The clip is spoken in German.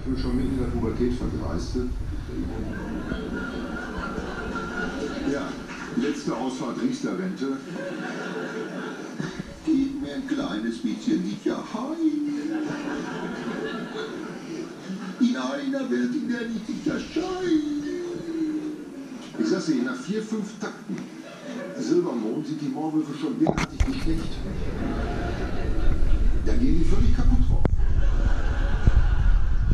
bin schon mitten in der Pubertät vergreiste. Ja, letzte Ausfahrt Riester-Rente. Gib mir ein kleines bisschen Sicherheit. In einer Welt, in der nicht ich erscheine. Ich sag dir, nach 4, 5 Takten Silbermond sind die Maulwürfe schon derartig geschwächt. Da gehen die völlig kaputt.